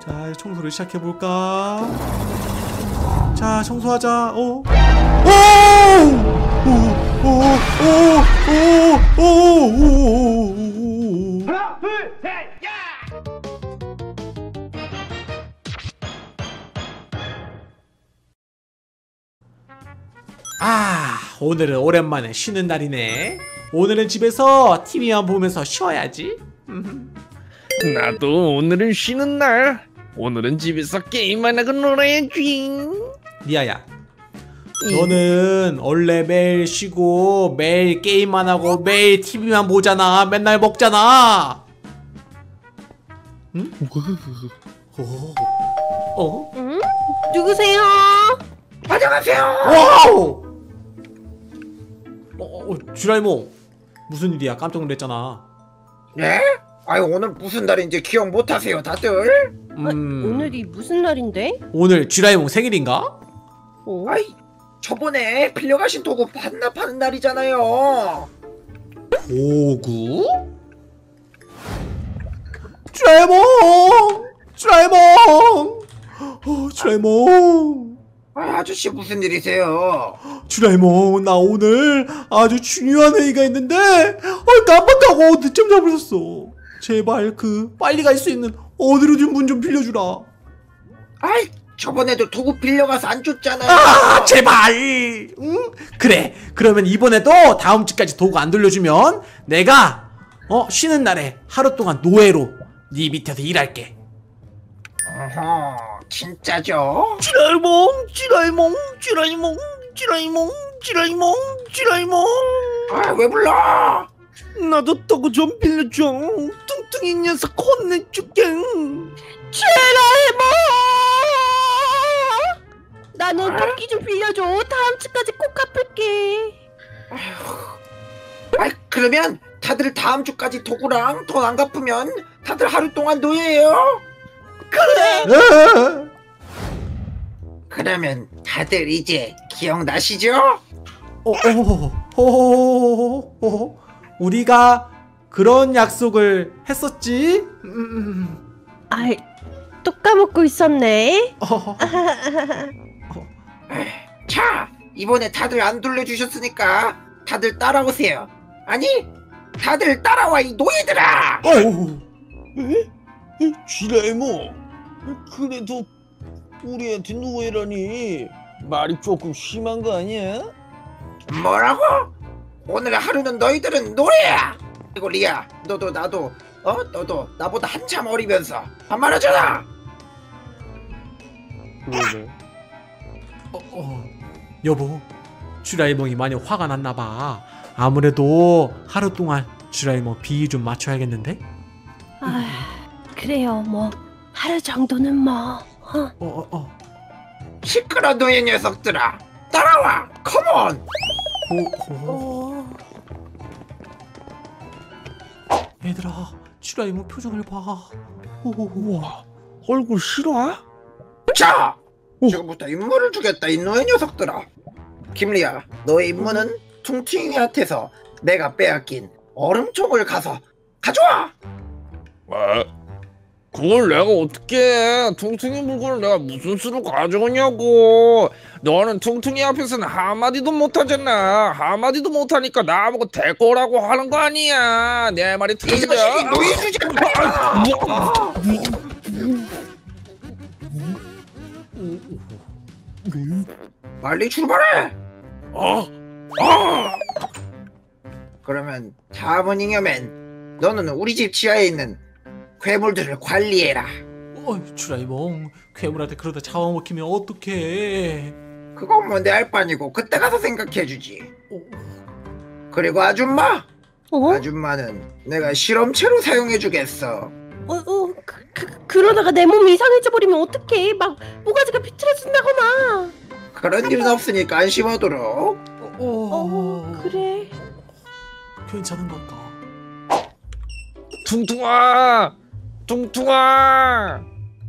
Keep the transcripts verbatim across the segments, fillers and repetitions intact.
자, 청소를 시작해볼까? 자, 청소하자. 어? 오! 오! 오! 오! 오! 오! 하나, 둘, 셋, 야! 아, 오늘은 오랜만에 쉬는 날이네. 오늘은 집에서 티비만 보면서 쉬어야지. 나도 오늘은 쉬는 날. 오늘은 집에서 게임만 하고 놀아야지. 리아야, 너는 원래 매일 쉬고 매일 게임만 하고 매일 티비만 보잖아. 맨날 먹잖아. 응? 어? 어? 응? 누구세요? 안녕하세요. 와우! 어, 어, 쥐라이몽, 무슨 일이야? 깜짝 놀랐잖아. 네? 아유, 오늘 무슨 날인지 기억 못하세요 다들? 음... 오늘이 무슨 날인데? 오늘 쥐라이몽 생일인가? 어? 아이, 저번에 빌려가신 도구 반납하는 날이잖아요. 도구? 쥐라이몽! 쥐라이몽! 어, 쥐라이몽! 아, 아저씨 무슨 일이세요? 쥐라이몽, 나 오늘 아주 중요한 회의가 있는데 어, 깜빡하고 늦잠 자버렸어. 제발 그 빨리 갈 수 있는 어디로 좀 문 좀 빌려주라. 아이, 저번에도 도구 빌려가서 안 줬잖아요. 아, 제발. 응? 그래, 그러면 이번에도 다음 주까지 도구 안 돌려주면 내가 어 쉬는 날에 하루 동안 노예로 네 밑에서 일할게. 어허, 진짜죠? 찌라이몽, 찌라이몽, 찌라이몽, 찌라이몽, 찌라이몽, 찌라이몽. 아, 왜 불러? 나도 도구 좀 빌려줘. 뚱뚱이 녀석 혼내줄게. 쥐라이몽! 나는 토끼 좀 빌려줘. 다음 주까지 꼭 갚을게. 아이, 그러면 다들 다음 주까지 도구랑 돈 안 갚으면 다들 하루 동안 노예예요? 그래. 그러면 다들 이제 기억나시죠? 어, 어, 어, 어, 어, 우리가 그런 약속을 했었지? 음, 아이, 또 까먹고 있었네. 어, 자, 이번에 다들 안 돌려주셨으니까 다들 따라오세요. 아니, 다들 따라와, 이 노예들아! 어, 찌라이몽, 그래도 우리한테 노예라니 말이 조금 심한 거 아니야? 뭐라고? 오늘 하루는 너희들은 노예야! 그리고 리아, 너도 나도, 어? 너도 나보다 한참 어리면서 반말하잖아! 그러네. 어, 어. 여보, 쥐라이몽이 많이 화가 났나봐. 아무래도 하루 동안 쥐라이몽 비위 좀 맞춰야겠는데? 아, 그래요. 뭐 하루 정도는 뭐. 어. 어, 어, 어. 시끄러 노예 녀석들아! 따라와! 컴온! 오, 오. 얘들아, 쥐라이몽 표정을 봐. 오, 우와, 얼굴 싫어? 자! 오. 지금부터 임무를 주겠다, 이 노예 녀석들아! 김리아, 너의 임무는 퉁퉁이한테서 내가 빼앗긴 얼음총을 가서 가져와! 아, 그걸 내가 어떻게 해? 퉁퉁이 물건을 내가 무슨 수로 가져오냐고. 너는 퉁퉁이 앞에서는 한마디도 못하잖아. 한마디도 못하니까 나보고 대꾸라고 하는 거 아니야. 내 말이 이 틀려? 자식이 노예 주제가 빨리 출발해! 어? 어! 그러면 다음은 잉여맨, 너는 우리 집 지하에 있는 괴물들을 관리해라. 어, 쥐라이몽, 괴물한테 그러다 잡아먹히면 어떡해. 그건 뭐 내 할 바 아니고 그때 가서 생각해주지. 어, 그리고 아줌마! 어? 아줌마는 내가 실험체로 사용해주겠어. 어, 어, 그, 그, 그러다가 내 몸이 이상해져 버리면 어떡해? 막 모가지가 비틀어진다거나. 그런 일은 없으니까 안심하도록. 어, 어, 어, 그래. 괜찮은 걸까? 퉁퉁아! 퉁퉁아!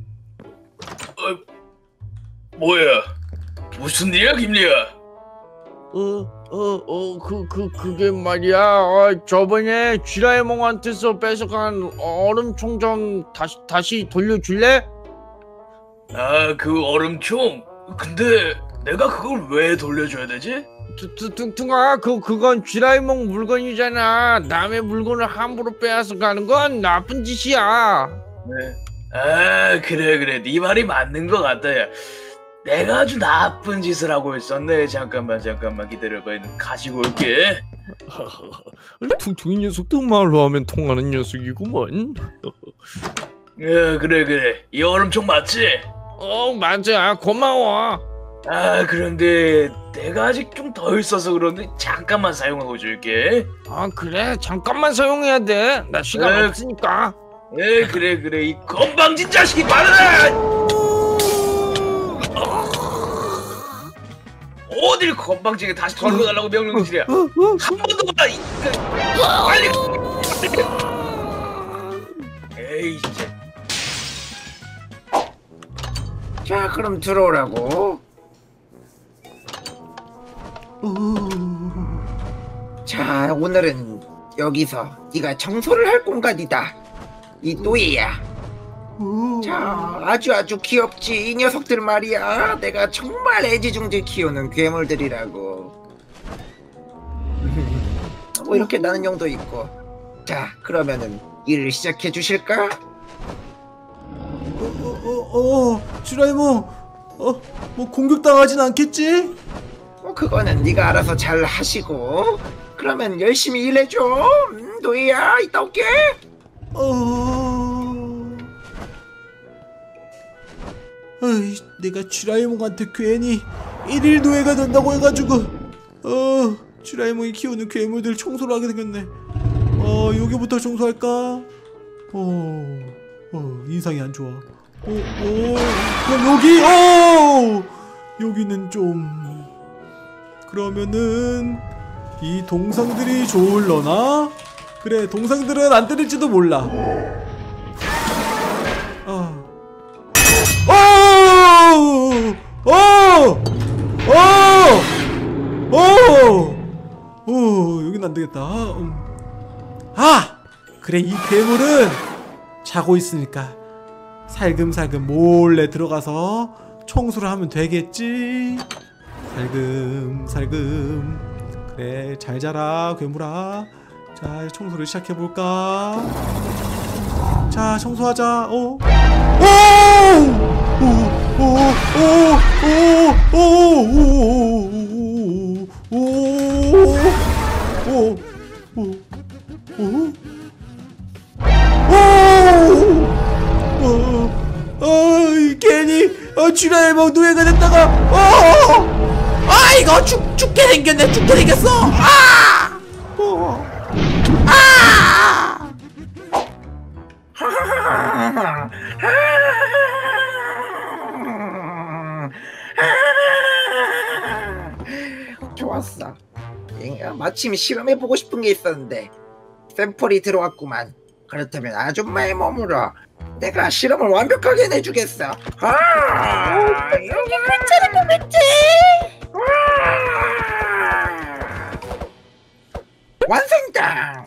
뭐야? 무슨 일이야, 김리아? 어, 어, 어, 그, 그, 그게 말이야. 어, 저번에 쥐라이몽한테서 뺏어간 얼음총 좀 다시, 다시 돌려줄래? 아, 그 얼음총? 근데 내가 그걸 왜 돌려줘야 되지? 퉁- 퉁- 퉁퉁아, 그 그건 쥐라이몽 물건이잖아. 남의 물건을 함부로 빼앗아 가는 건 나쁜 짓이야. 네. 아, 그래 그래, 네 말이 맞는 것 같다. 야. 내가 아주 나쁜 짓을 하고 있었네. 잠깐만 잠깐만 기다려봐. 이거 가지고 올게. 퉁퉁이 녀석도 말로 하면 통하는 녀석이구먼. 야, 그래 그래, 이 얼음총 맞지? 어, 맞아. 고마워. 아, 그런데 내가 아직 좀 더 있어서 그런데 잠깐만 사용하고 줄게. 아, 그래. 잠깐만 사용해야 돼. 나 시간 네. 없으니까. 에, 그래 그래, 이 건방진 자식이 말하라. 어딜 건방지게 다시 덜고 달라고 명령을 지려. 한 번도 봐. 이- 그, 빨리. 에이 진짜. 자, 그럼 들어오라고. 자, 오늘은 여기서 네가 청소를 할 공간이다. 이 노예야. 자, 아주 아주 귀엽지 이 녀석들 말이야. 내가 정말 애지중지 키우는 괴물들이라고. 뭐 이렇게 나는 용도 있고. 자, 그러면은 일을 시작해 주실까? 어어어 쥐라이몽 어 뭐 공격당하진 않겠지? 뭐 그거는 네가 알아서 잘 하시고. 그러면 열심히 일해줘. 음, 노예야, 이따 올게. 어 아이, 내가 쥐라이몽한테 괜히 일일 노예가 된다고 해가지고 어 쥐라이몽이 키우는 괴물들 청소를 하게 생겼네. 어 여기부터 청소할까? 어, 어 인상이 안 좋아. 어, 어 그럼 여기 어 여기는 좀 그러면은 이 동상들이 좋을려나? 그래, 동상들은 안 때릴지도 몰라. 아. 오! 오! 오! 오! 오, 여긴 안 되겠다. 음. 아! 그래, 이 괴물은 자고 있으니까 살금살금 몰래 들어가서 청소를 하면 되겠지. 살금살금. 그래, 잘 자라, 괴물아. 자, 청소를 시작해볼까? 자, 청소하자. 어? 오! 오! 오! 오! 오! 오! 오! 오! 오! 오! 아, 괜히 어, 쥐라이몽 노예가 됐다가 어! 아, 이거 죽 죽게 생겼네. 죽게 생겼어. 아! 어. 아! 좋았어. 잉, 마침 실험해보고 싶은 게 있었는데 샘플이 들어왔구만. 그렇다면 아줌마의 몸으로 내가 실험을 완벽하게 해내주겠어. 아! 괜찮은 거겠지? 완성이다.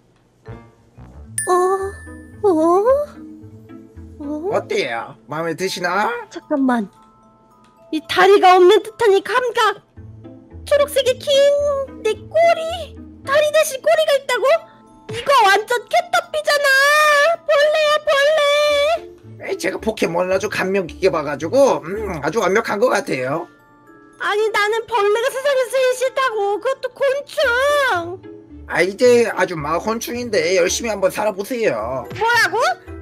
어? 어? 어? 어때요? 마음에 드시나? 잠깐만. 이 다리가 없는 듯한 이 감각. 초록색의 긴 내 꼬리. 다리 대신 꼬리가 있다고? 이거 완전 캣더비잖아. 벌레야 벌레. 에이, 제가 포켓몬을 아주 감명 깊게 봐가지고 음, 아주 완벽한 것 같아요. 아니 나는 벌레가 세상에서 제일 싫다고. 그것도 곤충. 아, 이제 아줌마 곤충인데 열심히 한번 살아보세요. 뭐라고?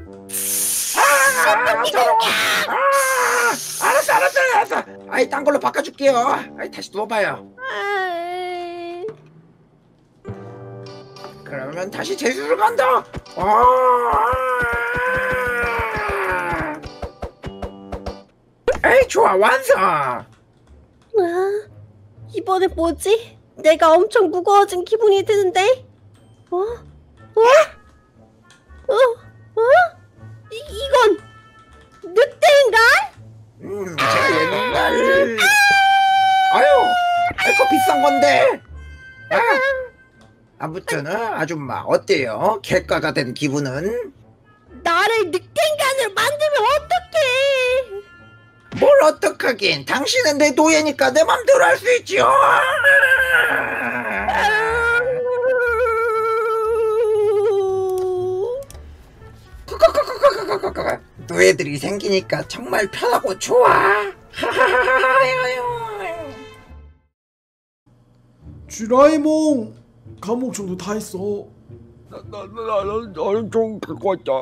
아, 저런 거. 아, 알았어 알았어 알았어. 아이, 딴 걸로 바꿔줄게요. 아이, 다시 누워봐요. 아이... 그러면 다시 제주를 간다. 아, 에이, 좋아, 완성. 아, 이번에 뭐지? 내가 엄청 무거워진 기분이 드는데? 어? 어? 어? 어? 이, 이건 늑대인가? 음, 제가 옛날 아유, 이거 비싼 건데. 아, 아무튼 어, 아줌마 어때요? 객가가 된 기분은? 나를 늑대인간으로 만들면 어떡해? 어떡하긴. 당신은 내 노예니까 내 맘대로 할 수 있지요. 노예들이 생기니까 정말 편하고 좋아. 쥐라이몽 감옥 정도 다 했어. 나나나나는 좀 갖고 왔다.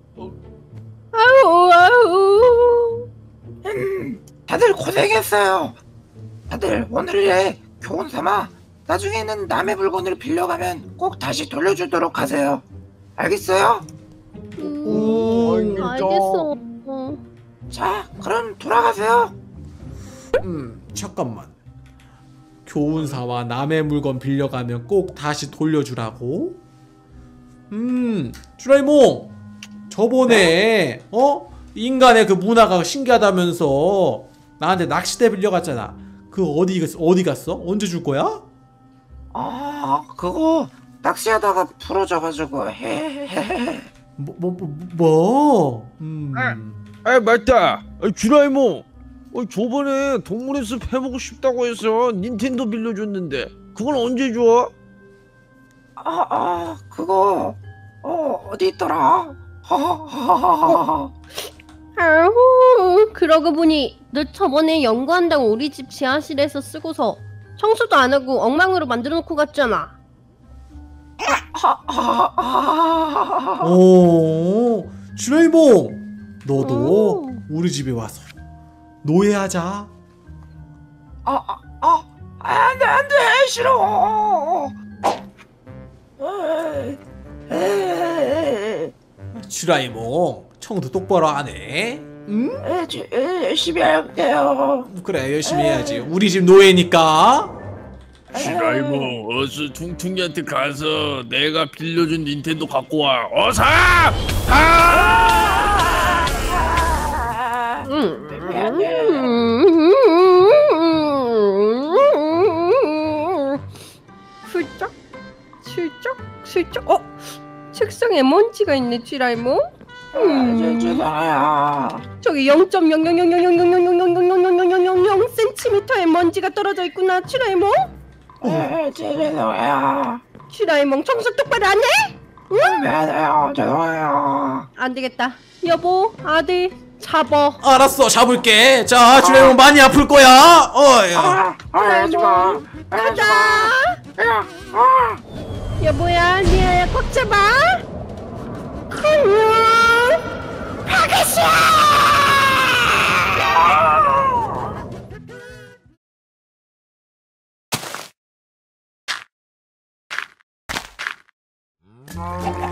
아우 아우. 음, 다들 고생했어요. 다들 오늘의 교훈 삼아 나중에는 남의 물건을 빌려가면 꼭 다시 돌려주도록 하세요. 알겠어요? 음, 알겠어. 자, 그럼 돌아가세요. 음 잠깐만. 교훈 삼아 남의 물건 빌려가면 꼭 다시 돌려주라고? 음 쥐라이몽 저번에 어? 인간의 그 문화가 신기하다면서 나한테 낚싯대 빌려갔잖아. 그거 어디 갔어? 어디 갔어? 언제 줄 거야? 아, 그거 낚시하다가 부러져가지고 헤헤헤. 뭐 뭐 뭐 뭐? 음. 아 맞다. 아, 쥐라이몽. 어, 저번에 동물의 숲 해보고 싶다고 해서 닌텐도 빌려줬는데 그건 언제 줘? 아, 아, 그거 어 어디 있더라? 하하하하하. 아우, 그러고 보니 너 저번에 연구한다고 우리 집 지하실에서 쓰고서 청소도 안 하고 엉망으로 만들어 놓고 갔잖아. 하하하하. 오, 쥐라이몽 너도 오. 우리 집에 와서 노예하자. 아, 아, 아, 안돼 안돼 싫어. 에이, 에이, 쥐라이몽 청도 똑바로 안 해? 응? 에이, 저, 에이, 열심히 할게요. 그래 열심히 해야지. 우리 집 노예니까. 쥐라이몽 어서 퉁퉁이한테 가서 내가 빌려준 닌텐도 갖고 와. 어서! 아! 음. 슬쩍 슬쩍 슬쩍. 어? 책상에 먼지가 있네, 쥐라이몽. 음. 죄송해요. 저기 영 점 영 영 영 영 영 영 영 영 영 영 영 영 영 영 센티미터의 먼지가 떨어져 있구나, 쥐라이몽. 에이, 죄송해요. 쥐라이몽 청소 똑바로 안 해? 미안해요. 죄송해요. 안 되겠다. 여보, 아들 잡어. 알았어 잡을게. 자 쥐라이몽 많이 아플 거야. 어야. 아, 아, 하지마. 가자. 야, 아. 여보야, 니아야 꽉 잡아. 안녕. 아가씨. 아.